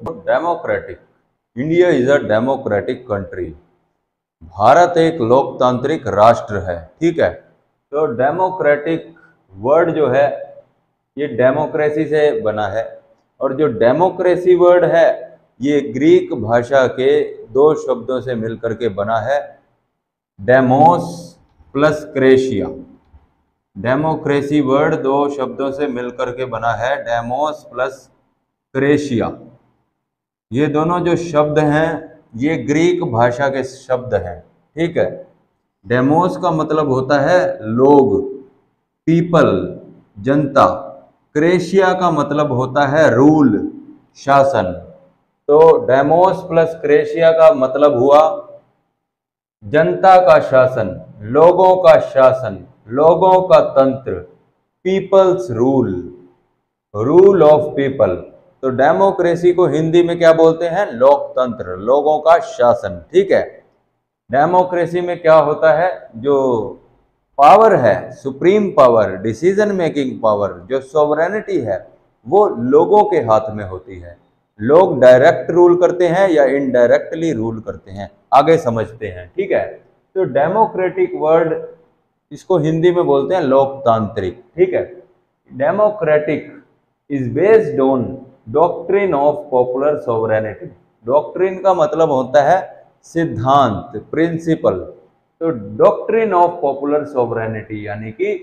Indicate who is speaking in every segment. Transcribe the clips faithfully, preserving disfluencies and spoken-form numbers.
Speaker 1: Democratic, India is a democratic country. Bharat एक लोकतांत्रिक राष्ट्र है। ठीक है, तो डेमोक्रेटिक वर्ड जो है ये डेमोक्रेसी से बना है, और जो डेमोक्रेसी वर्ड है ये ग्रीक भाषा के दो शब्दों से मिलकर के बना है, demos plus kratia. Democracy word दो शब्दों से मिलकर के बना है, डेमोस प्लस क्रेशिया। ये दोनों जो शब्द हैं ये ग्रीक भाषा के शब्द हैं। ठीक है, डेमोस का मतलब होता है लोग, पीपल, जनता। क्रेशिया का मतलब होता है रूल, शासन। तो डेमोस प्लस क्रेशिया का मतलब हुआ जनता का शासन, लोगों का शासन, लोगों का तंत्र, people's rule, rule of people. तो डेमोक्रेसी को हिंदी में क्या बोलते हैं? लोकतंत्र, लोगों का शासन। ठीक है, डेमोक्रेसी में क्या होता है, जो पावर है, supreme power, decision making power, जो सोवरेनिटी है, वो लोगों के हाथ में होती है। लोग डायरेक्ट रूल करते हैं या इनडायरेक्टली रूल करते हैं, आगे समझते हैं। ठीक है, तो डेमोक्रेटिक वर्ड इसको हिंदी में बोलते हैं लोकतांत्रिक। ठीक है, democratic is based on doctrine of popular sovereignty. Doctrine का मतलब होता है सिद्धांत, प्रिंसिपल। तो डॉक्ट्रिन ऑफ पॉपुलर सोवरेनिटी यानी कि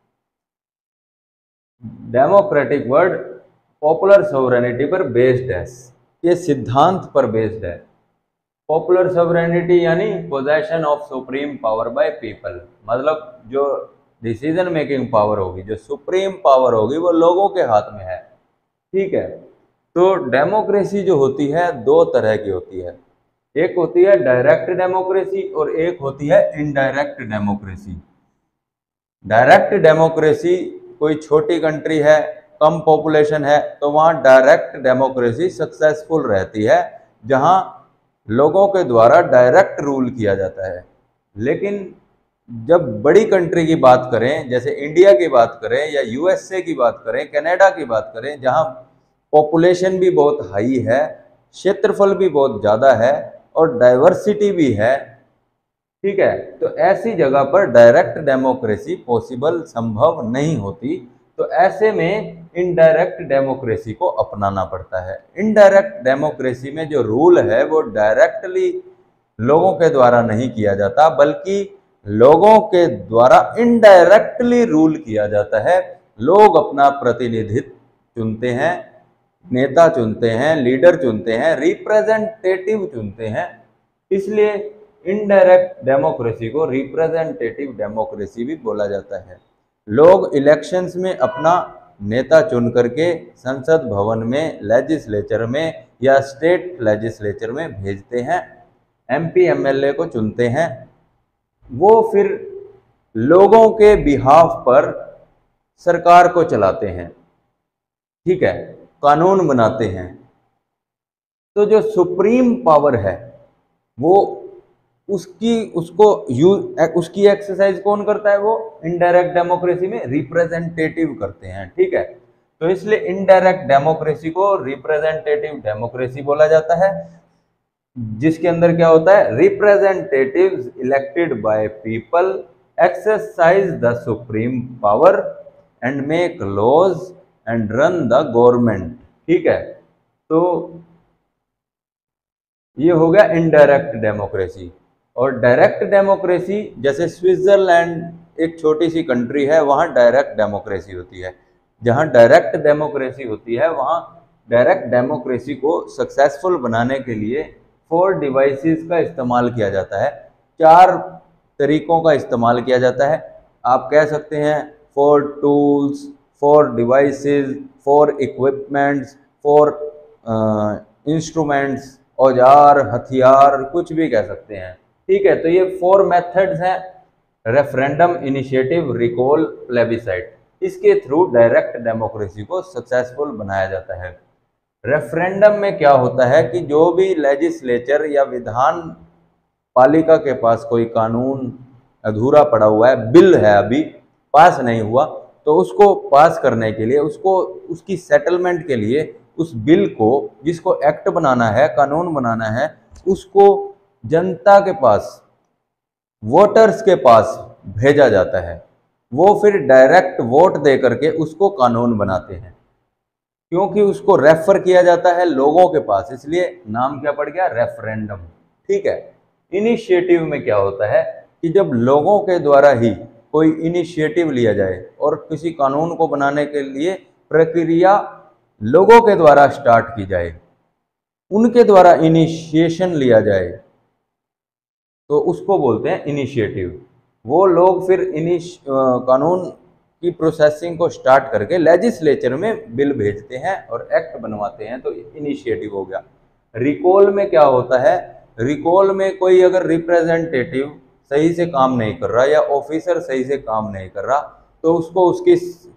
Speaker 1: डेमोक्रेटिक वर्ड पॉपुलर सोवरेनिटी पर बेस्ड है, ये सिद्धांत पर बेस्ड है। पॉपुलर सोवरेनिटी यानी possession of supreme power by people, मतलब जो डिसीजन मेकिंग पावर होगी, जो सुप्रीम पावर होगी, वो लोगों के हाथ में है। ठीक है, तो डेमोक्रेसी जो होती है दो तरह की होती है, एक होती है डायरेक्ट डेमोक्रेसी और एक होती है इनडायरेक्ट डेमोक्रेसी। डायरेक्ट डेमोक्रेसी, कोई छोटी कंट्री है, कम पॉपुलेशन है, तो वहाँ डायरेक्ट डेमोक्रेसी सक्सेसफुल रहती है, जहाँ लोगों के द्वारा डायरेक्ट रूल किया जाता है। लेकिन जब बड़ी कंट्री की बात करें, जैसे इंडिया की बात करें या यूएसए की बात करें, कनाडा की बात करें, जहाँ पॉपुलेशन भी बहुत हाई है, क्षेत्रफल भी बहुत ज़्यादा है और डाइवर्सिटी भी है। ठीक है, तो ऐसी जगह पर डायरेक्ट डेमोक्रेसी पॉसिबल, संभव नहीं होती। तो ऐसे में इनडायरेक्ट डेमोक्रेसी को अपनाना पड़ता है। इनडायरेक्ट डेमोक्रेसी में जो रूल है वो डायरेक्टली लोगों के द्वारा नहीं किया जाता, बल्कि लोगों के द्वारा इनडायरेक्टली रूल किया जाता है। लोग अपना प्रतिनिधित्व चुनते हैं, नेता चुनते हैं, लीडर चुनते हैं, रिप्रेजेंटेटिव चुनते हैं। इसलिए इनडायरेक्ट डेमोक्रेसी को रिप्रेजेंटेटिव डेमोक्रेसी भी बोला जाता है। लोग इलेक्शंस में अपना नेता चुन करके संसद भवन में, लेजिस्लेचर में या स्टेट लेजिस्लेचर में भेजते हैं, एमपी एमएलए को चुनते हैं। वो फिर लोगों के बिहाफ पर सरकार को चलाते हैं। ठीक है, कानून बनाते हैं। तो जो सुप्रीम पावर है वो उसकी उसको यूज उसकी एक्सरसाइज कौन करता है? वो इनडायरेक्ट डेमोक्रेसी में रिप्रेजेंटेटिव करते हैं। ठीक है, तो इसलिए इनडायरेक्ट डेमोक्रेसी को रिप्रेजेंटेटिव डेमोक्रेसी बोला जाता है, जिसके अंदर क्या होता है? Representatives elected by people exercise the supreme power and make laws and run the government. ठीक है, तो ये हो गया इनडायरेक्ट डेमोक्रेसी। और डायरेक्ट डेमोक्रेसी, जैसे स्विट्जरलैंड एक छोटी सी कंट्री है, वहाँ डायरेक्ट डेमोक्रेसी होती है। जहाँ डायरेक्ट डेमोक्रेसी होती है वहाँ डायरेक्ट डेमोक्रेसी को सक्सेसफुल बनाने के लिए फोर डिवाइसेस का इस्तेमाल किया जाता है, चार तरीकों का इस्तेमाल किया जाता है। आप कह सकते हैं four tools, four devices, four equipments, four instruments, औजार, हथियार, कुछ भी कह सकते हैं। ठीक है, तो ये फोर मेथड्स हैं, रेफरेंडम, इनिशिएटिव, रिकॉल, प्लेबिसाइट। इसके थ्रू डायरेक्ट डेमोक्रेसी को सक्सेसफुल बनाया जाता है। रेफरेंडम में क्या होता है कि जो भी लेजिस्लेचर या विधान पालिका के पास कोई कानून अधूरा पड़ा हुआ है, बिल है अभी पास नहीं हुआ, तो उसको पास करने के लिए, उसको उसकी सेटलमेंट के लिए उस बिल को, जिसको एक्ट बनाना है, कानून बनाना है, उसको जनता के पास, वोटर्स के पास भेजा जाता है। वो फिर डायरेक्ट वोट दे करके उसको कानून बनाते हैं, क्योंकि उसको रेफर किया जाता है लोगों के पास, इसलिए नाम क्या पड़ गया, रेफरेंडम। ठीक है। इनिशिएटिव में क्या होता है कि जब लोगों के द्वारा ही कोई इनिशिएटिव लिया जाए और किसी कानून को बनाने के लिए प्रक्रिया लोगों के द्वारा स्टार्ट की जाए, उनके द्वारा इनिशिएशन लिया जाए, तो उसको बोलते हैं इनिशिएटिव। वो लोग फिर इनिश कानून की प्रोसेसिंग को स्टार्ट करके लेजिस्लेचर में बिल भेजते हैं और एक्ट बनवाते हैं, तो इनिशिएटिव हो गया। रिकॉल में क्या होता है, रिकॉल में कोई अगर रिप्रेजेंटेटिव सही से काम नहीं कर रहा या ऑफिसर सही से काम नहीं कर रहा, तो उसको उसकी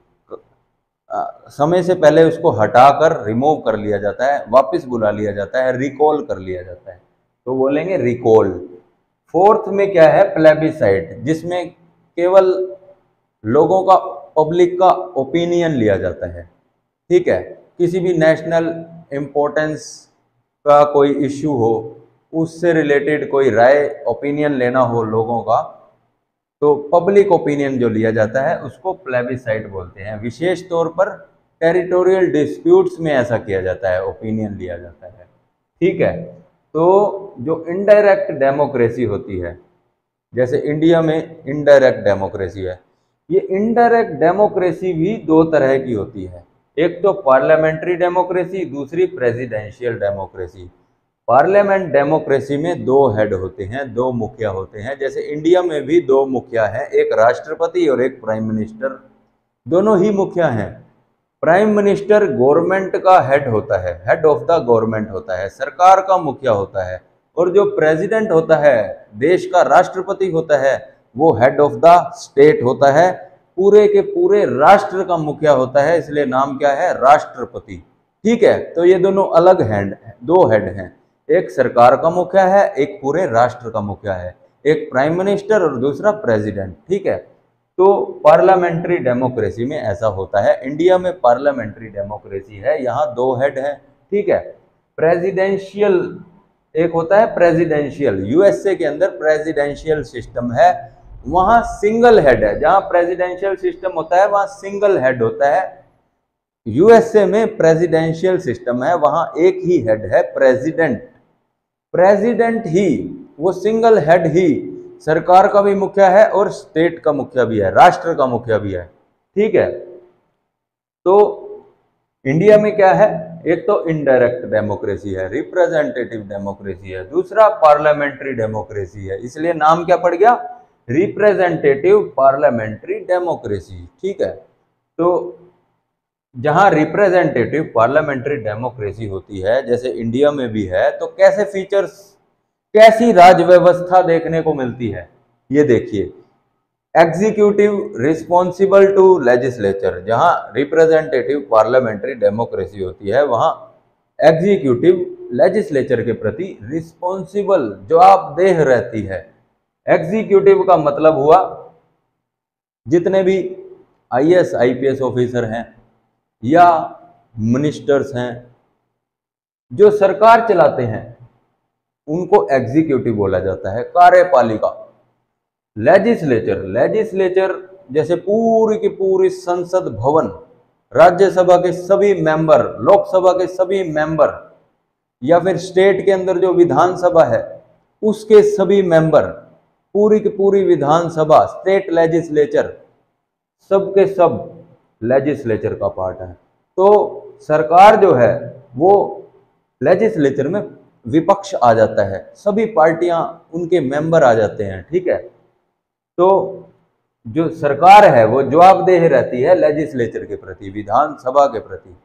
Speaker 1: समय से पहले उसको हटाकर रिमूव कर लिया जाता है, वापस बुला लिया जाता है, रिकॉल कर लिया जाता है, तो बोलेंगे रिकॉल। फोर्थ में क्या है, प्लेबिसाइट, जिसमें केवल लोगों का, पब्लिक का ओपिनियन लिया जाता है। ठीक है। किसी भी नेशनल इम्पोर्टेंस का कोई इश्यू हो, उससे रिलेटेड कोई राय, ओपिनियन लेना हो लोगों का, तो पब्लिक ओपिनियन जो लिया जाता है उसको प्लेबिसाइट बोलते हैं। विशेष तौर पर टेरिटोरियल डिस्प्यूट्स में ऐसा किया जाता है, ओपिनियन लिया जाता है। ठीक है। तो जो इनडायरेक्ट डेमोक्रेसी होती है, जैसे इंडिया में इनडायरेक्ट डेमोक्रेसी है, ये इनडायरेक्ट डेमोक्रेसी भी दो तरह की होती है, एक तो पार्लियामेंट्री डेमोक्रेसी, दूसरी प्रेसिडेंशियल डेमोक्रेसी। पार्लियामेंट डेमोक्रेसी में दो हेड होते हैं, दो मुखिया होते हैं। जैसे इंडिया में भी दो मुखिया हैं, एक राष्ट्रपति और एक प्राइम मिनिस्टर, दोनों ही मुखिया हैं। प्राइम मिनिस्टर गवर्नमेंट का हेड होता है, हेड ऑफ द गवर्नमेंट होता है, सरकार का मुखिया होता है, और जो प्रेसिडेंट होता है, देश का राष्ट्रपति होता है, वो हेड ऑफ द स्टेट होता है, पूरे के पूरे राष्ट्र का मुखिया होता है, इसलिए नाम क्या है, राष्ट्रपति। ठीक है। तो ये दोनों अलग हेड, दो हेड हैं, एक सरकार का मुखिया है, एक पूरे राष्ट्र का मुखिया है, एक प्राइम मिनिस्टर और दूसरा प्रेसिडेंट। ठीक है। तो पार्लियामेंट्री डेमोक्रेसी में ऐसा होता है, इंडिया में पार्लियामेंट्री डेमोक्रेसी है, यहाँ दो हेड हैं। ठीक है। प्रेसिडेंशियल एक होता है, प्रेसिडेंशियल, यूएसए के अंदर प्रेसिडेंशियल सिस्टम है, वहां सिंगल हेड है। जहां प्रेसिडेंशियल सिस्टम होता है वहां सिंगल हेड होता है। यूएसए में प्रेसिडेंशियल सिस्टम है, वहां एक ही हेड है, प्रेसिडेंट। प्रेसिडेंट ही, वो सिंगल हेड ही सरकार का भी मुखिया है और स्टेट का मुखिया भी है, राष्ट्र का मुखिया भी है। ठीक है। तो इंडिया में क्या है, एक तो इनडायरेक्ट डेमोक्रेसी है, रिप्रेजेंटेटिव डेमोक्रेसी है, दूसरा पार्लियामेंट्री डेमोक्रेसी है, इसलिए नाम क्या पड़ गया, रिप्रेजेंटेटिव पार्लियामेंट्री डेमोक्रेसी। ठीक है। तो जहां रिप्रेजेंटेटिव पार्लियामेंट्री डेमोक्रेसी होती है, जैसे इंडिया में भी है, तो कैसे फीचर्स, कैसी राज व्यवस्था देखने को मिलती है, ये देखिए। एग्जीक्यूटिव रिस्पॉन्सिबल टू लेजिस्लेचर, जहां रिप्रेजेंटेटिव पार्लियामेंट्री डेमोक्रेसी होती है, वहां एग्जीक्यूटिव लेजिस्लेचर के प्रति रिस्पॉन्सिबल, जवाबदेह रहती है। एग्जीक्यूटिव का मतलब हुआ जितने भी आईएएस आईपीएस ऑफिसर हैं या मिनिस्टर्स हैं जो सरकार चलाते हैं, उनको एग्जीक्यूटिव बोला जाता है, कार्यपालिका। लेजिस्लेचर, लेजिस्लेचर जैसे पूरी की पूरी संसद भवन, राज्यसभा के सभी मेंबर, लोकसभा के सभी मेंबर, या फिर स्टेट के अंदर जो विधानसभा है उसके सभी मेंबर, पूरी की पूरी विधानसभा, स्टेट लेजिस्लेचर, सबके सब लेजिस्लेचर का पार्ट है। तो सरकार जो है वो लेजिस्लेचर में विपक्ष आ जाता है, सभी पार्टियां उनके मेंबर आ जाते हैं। ठीक है। तो जो सरकार है वो जवाबदेह रहती है लेजिस्लेचर के प्रति, विधानसभा के प्रति,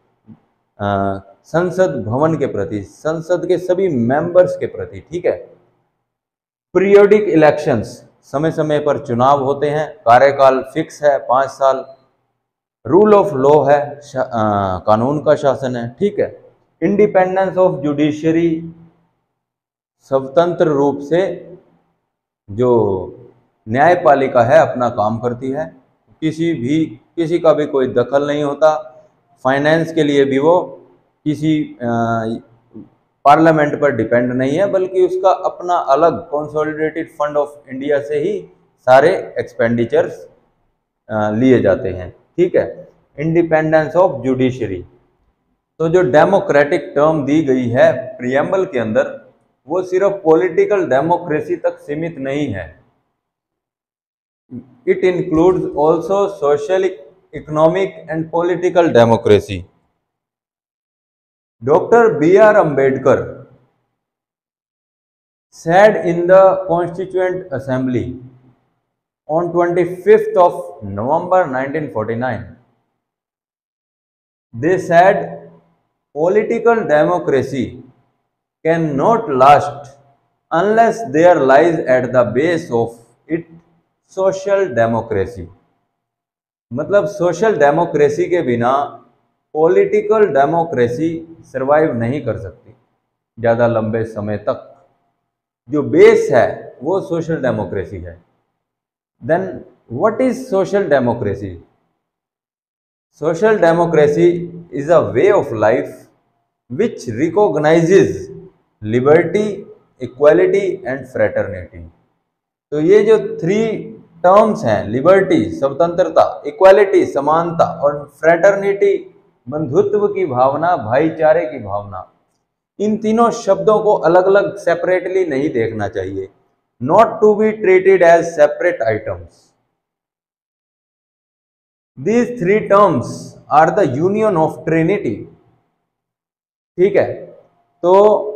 Speaker 1: संसद भवन के प्रति, संसद के सभी मेंबर्स के प्रति। ठीक है। पीरियोडिक इलेक्शंस, समय समय पर चुनाव होते हैं, कार्यकाल फिक्स है, पाँच साल। रूल ऑफ लॉ है, आ, कानून का शासन है। ठीक है। इंडिपेंडेंस ऑफ जुडिशरी, स्वतंत्र रूप से जो न्यायपालिका है अपना काम करती है, किसी भी किसी का भी कोई दखल नहीं होता। फाइनेंस के लिए भी वो किसी पार्लियामेंट पर डिपेंड नहीं है, बल्कि उसका अपना अलग कंसोलिडेटेड फंड ऑफ इंडिया से ही सारे एक्सपेंडिचर्स लिए जाते हैं। ठीक है। इंडिपेंडेंस ऑफ जुडिशरी, तो जो डेमोक्रेटिक टर्म दी गई है प्रियम्बल के अंदर, वो सिर्फ पॉलिटिकल डेमोक्रेसी तक सीमित नहीं है। It includes also social, economic and political democracy. Doctor B R Ambedkar said in the Constituent Assembly on twenty-fifth of November nineteen forty-nine, they said political democracy cannot last unless there lies at the base of it social democracy। मतलब social democracy के बिना political democracy survive नहीं कर सकती ज़्यादा लंबे समय तक। जो बेस है वो सोशल डेमोक्रेसी है। Then what is social democracy? Social democracy is a way of life which recognizes liberty, equality and fraternity. तो ये जो थ्री टर्म्स हैं, लिबर्टी स्वतंत्रता, इक्वालिटी समानता और फ्रेटर्निटी बंधुत्व की भावना, भाईचारे की भावना, इन तीनों शब्दों को अलग अलग सेपरेटली नहीं देखना चाहिए। Not to be treated as separate items. These three terms are the union of trinity. ठीक है। तो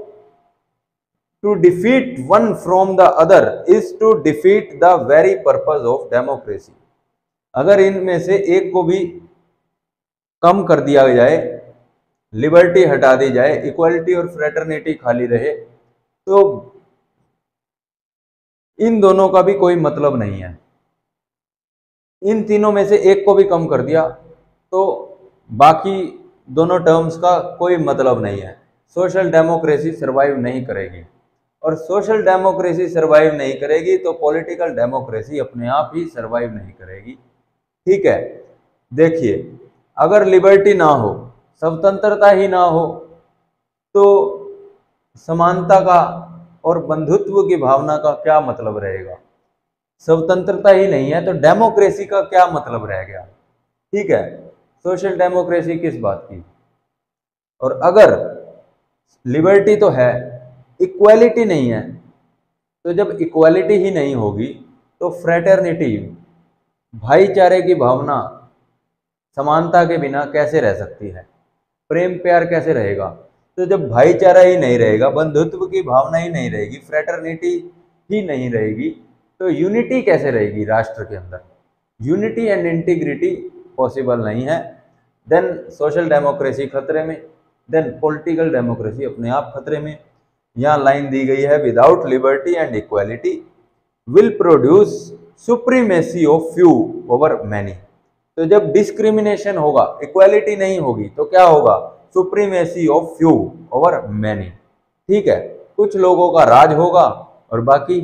Speaker 1: to defeat one from the other is to defeat the very purpose of democracy. अगर इनमें से एक को भी कम कर दिया जाए, लिबर्टी हटा दी जाए, इक्वालिटी और फ्रेटर्निटी खाली रहे, तो इन दोनों का भी कोई मतलब नहीं है। इन तीनों में से एक को भी कम कर दिया तो बाकी दोनों टर्म्स का कोई मतलब नहीं है। सोशल डेमोक्रेसी सरवाइव नहीं करेगी, और सोशल डेमोक्रेसी सरवाइव नहीं करेगी तो पॉलिटिकल डेमोक्रेसी अपने आप ही सरवाइव नहीं करेगी। ठीक है। देखिए, अगर लिबर्टी ना हो, स्वतंत्रता ही ना हो, तो समानता का और बंधुत्व की भावना का क्या मतलब रहेगा? स्वतंत्रता ही नहीं है तो डेमोक्रेसी का क्या मतलब रह गया? ठीक है। सोशल डेमोक्रेसी किस बात की? और अगर लिबर्टी तो है, इक्वालिटी नहीं है, तो जब इक्वालिटी ही नहीं होगी तो फ्रेटर्निटी, भाईचारे की भावना, समानता के बिना कैसे रह सकती है? प्रेम प्यार कैसे रहेगा? तो जब भाईचारा ही नहीं रहेगा, बंधुत्व की भावना ही नहीं रहेगी, फ्रेटर्निटी ही नहीं रहेगी, तो यूनिटी कैसे रहेगी राष्ट्र के अंदर? यूनिटी एंड इंटीग्रिटी पॉसिबल नहीं है। देन सोशल डेमोक्रेसी खतरे में, देन पॉलिटिकल डेमोक्रेसी अपने आप खतरे में। यहाँ लाइन दी गई है, without liberty and equality will produce supremacy of few over many. तो जब डिस्क्रिमिनेशन होगा, इक्वालिटी नहीं होगी, तो क्या होगा? Supremacy of few over many. ठीक है। कुछ लोगों का राज होगा और बाकी,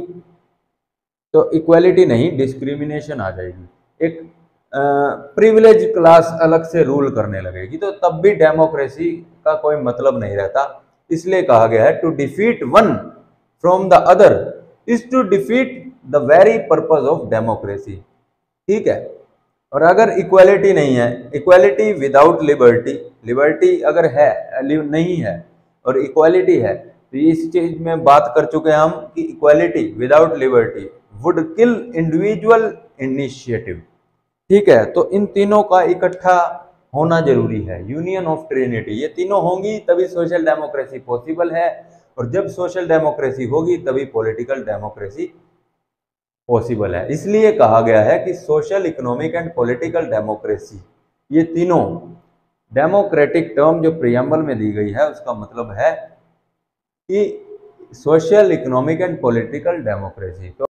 Speaker 1: तो इक्वालिटी नहीं, डिस्क्रिमिनेशन आ जाएगी। एक प्रिविलेज क्लास अलग से रूल करने लगेगी, तो तब भी डेमोक्रेसी का कोई मतलब नहीं रहता। इसलिए कहा गया है to defeat one from the other is to defeat the very purpose of democracy. ठीक है। और अगर इक्वालिटी नहीं है, इक्वालिटी विदाउट लिबर्टी, लिबर्टी अगर है नहीं है और इक्वालिटी है, तो इस चीज में बात कर चुके हैं हम कि equality without liberty would kill individual initiative. ठीक है। तो इन तीनों का इकट्ठा होना जरूरी है, यूनियन ऑफ ट्रिनिटी। ये तीनों होंगी तभी सोशल डेमोक्रेसी पॉसिबल है, और जब सोशल डेमोक्रेसी होगी तभी पॉलिटिकल डेमोक्रेसी पॉसिबल है। इसलिए कहा गया है कि social, economic and political democracy, ये तीनों डेमोक्रेटिक टर्म जो प्रियम्बल में दी गई है, उसका मतलब है कि social, economic and political democracy. तो